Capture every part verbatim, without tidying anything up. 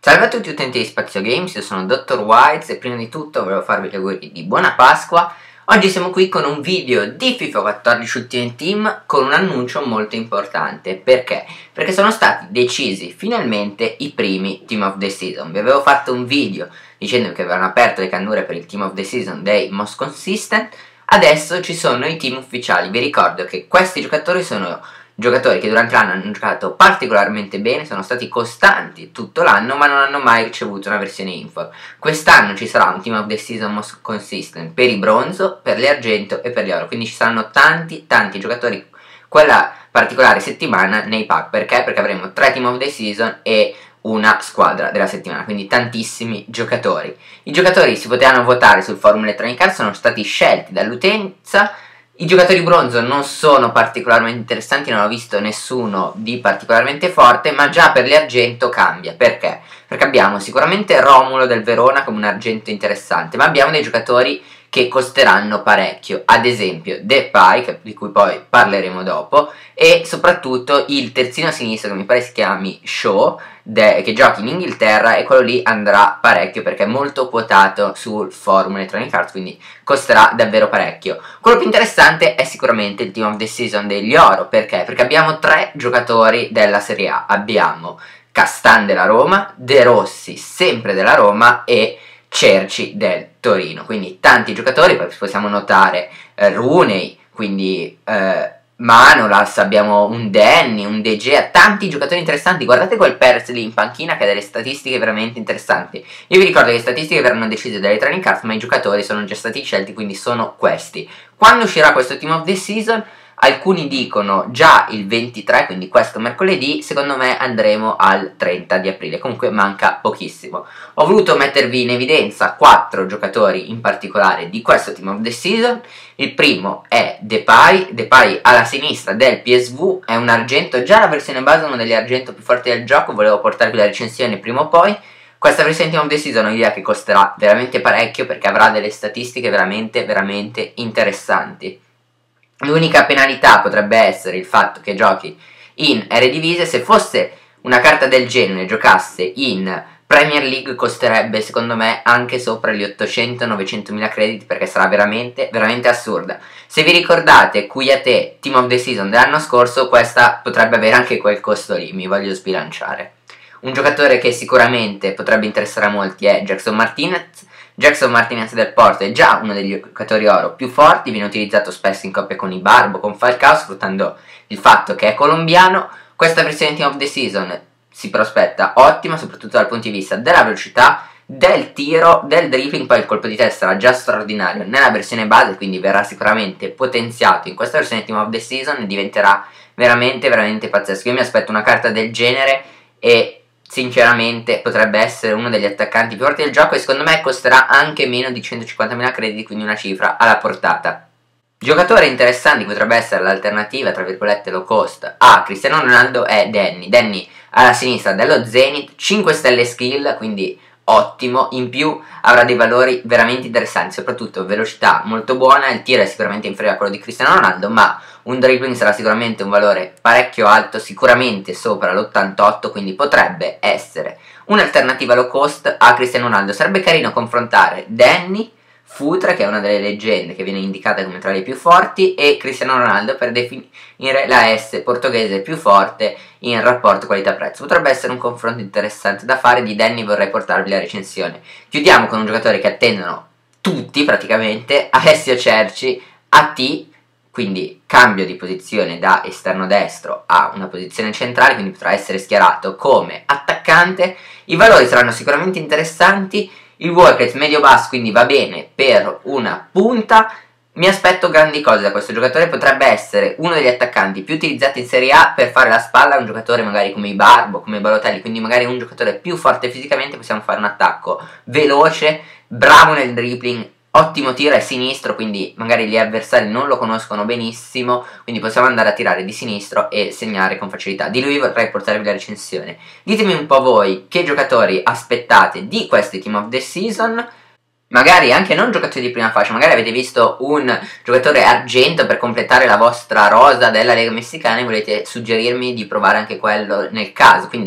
Salve a tutti utenti di Spazio Games, io sono Dottor Wilds e prima di tutto volevo farvi gli auguri di buona Pasqua. Oggi siamo qui con un video di FIFA quattordici Ultimate Team con un annuncio molto importante. Perché? Perché sono stati decisi finalmente i primi Team of the Season. Vi avevo fatto un video dicendo che avevano aperto le cannure per il Team of the Season dei Most Consistent. Adesso ci sono i team ufficiali. Vi ricordo che questi giocatori sono giocatori che durante l'anno hanno giocato particolarmente bene, sono stati costanti tutto l'anno ma non hanno mai ricevuto una versione info. Quest'anno ci sarà un Team of the Season Most Consistent per i bronzo, per gli argento e per gli oro, quindi ci saranno tanti tanti giocatori quella particolare settimana nei pack. Perché? Perché avremo tre Team of the Season e una squadra della settimana, quindi tantissimi giocatori. I giocatori si potevano votare sul forum Electronic Arts, sono stati scelti dall'utenza. I giocatori bronzo non sono particolarmente interessanti, non ho visto nessuno di particolarmente forte, ma già per l'argento cambia. Perché? Perché abbiamo sicuramente Romulo del Verona come un argento interessante, ma abbiamo dei giocatori che costeranno parecchio, ad esempio Depay, di cui poi parleremo dopo, e soprattutto il terzino sinistro che mi pare si chiami Shaw, che giochi in Inghilterra, e quello lì andrà parecchio perché è molto quotato sul forum Electronic Arts, quindi costerà davvero parecchio. Quello più interessante è sicuramente il Team of the Season degli oro. Perché? Perché abbiamo tre giocatori della Serie A, abbiamo Castan della Roma, De Rossi sempre della Roma e Cerci del Torino, quindi tanti giocatori. Poi possiamo notare eh, Rooney, quindi eh, Manolas, abbiamo un Danny, un De Gea, tanti giocatori interessanti. Guardate quel Perez lì in panchina che ha delle statistiche veramente interessanti. Io vi ricordo che le statistiche verranno decise dalle Electronic Arts, ma i giocatori sono già stati scelti, quindi sono questi. Quando uscirà questo Team of the Season? Alcuni dicono già il ventitré, quindi questo mercoledì. Secondo me andremo al trenta di aprile, comunque manca pochissimo. Ho voluto mettervi in evidenza quattro giocatori in particolare di questo Team of the Season. Il primo è Depay, Depay alla sinistra del P S V, è un argento, già la versione base è uno degli argento più forti del gioco, volevo portarvi la recensione prima o poi. Questa versione Team of the Season ho idea che costerà veramente parecchio perché avrà delle statistiche veramente veramente interessanti. L'unica penalità potrebbe essere il fatto che giochi in Eredivisie. Se fosse una carta del genere giocasse in Premier League costerebbe secondo me anche sopra gli ottocento novecento mila crediti, perché sarà veramente veramente assurda. Se vi ricordate Kouyaté Team of the Season dell'anno scorso, questa potrebbe avere anche quel costo lì, mi voglio sbilanciare. Un giocatore che sicuramente potrebbe interessare a molti è Jackson Martinez. Jackson Martinez del Porto è già uno degli giocatori oro più forti, viene utilizzato spesso in coppia con Ibarbo, con Falcao, sfruttando il fatto che è colombiano. Questa versione Team of the Season si prospetta ottima, soprattutto dal punto di vista della velocità, del tiro, del dribbling. Poi il colpo di testa sarà già straordinario nella versione base, quindi verrà sicuramente potenziato in questa versione Team of the Season e diventerà veramente veramente pazzesco. Io mi aspetto una carta del genere e sinceramente potrebbe essere uno degli attaccanti più forti del gioco, e secondo me costerà anche meno di centocinquantamila crediti, quindi una cifra alla portata. Giocatore interessante potrebbe essere l'alternativa tra virgolette low cost a Cristiano Ronaldo è Danny. Danny alla sinistra dello Zenit, cinque stelle skill, quindi ottimo, in più avrà dei valori veramente interessanti, soprattutto velocità molto buona, il tiro è sicuramente inferiore a quello di Cristiano Ronaldo, ma un dribbling sarà sicuramente un valore parecchio alto, sicuramente sopra l'ottantotto, quindi potrebbe essere un'alternativa low cost a Cristiano Ronaldo. Sarebbe carino confrontare Danny, Futre, che è una delle leggende che viene indicata come tra le più forti, e Cristiano Ronaldo per definire la S portoghese più forte in rapporto qualità-prezzo. Potrebbe essere un confronto interessante da fare. Di Danny vorrei portarvi la recensione. Chiudiamo con un giocatore che attendono tutti praticamente, Alessio Cerci, A T, quindi cambio di posizione da esterno destro a una posizione centrale, quindi potrà essere schierato come attaccante. I valori saranno sicuramente interessanti. Il work rate medio-basso, quindi va bene per una punta. Mi aspetto grandi cose da questo giocatore, potrebbe essere uno degli attaccanti più utilizzati in Serie A per fare la spalla a un giocatore magari come Ibarbo, come Balotelli, quindi magari un giocatore più forte fisicamente. Possiamo fare un attacco veloce, bravo nel dribbling, ottimo tiro, è sinistro, quindi magari gli avversari non lo conoscono benissimo, quindi possiamo andare a tirare di sinistro e segnare con facilità. Di lui vorrei portarvi la recensione. Ditemi un po' voi che giocatori aspettate di questi Team of the Season, magari anche non giocatori di prima fascia, magari avete visto un giocatore argento per completare la vostra rosa della Lega Messicana e volete suggerirmi di provare anche quello nel caso, quindi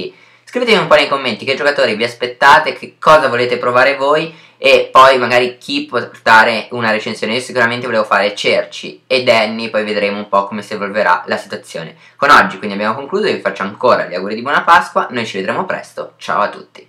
Scrivetemi un po' nei commenti che giocatori vi aspettate, che cosa volete provare voi e poi magari chi può portare una recensione. Io sicuramente volevo fare Cerci e Danny, poi vedremo un po' come si evolverà la situazione. Con oggi quindi abbiamo concluso, vi faccio ancora gli auguri di buona Pasqua, noi ci vedremo presto, ciao a tutti!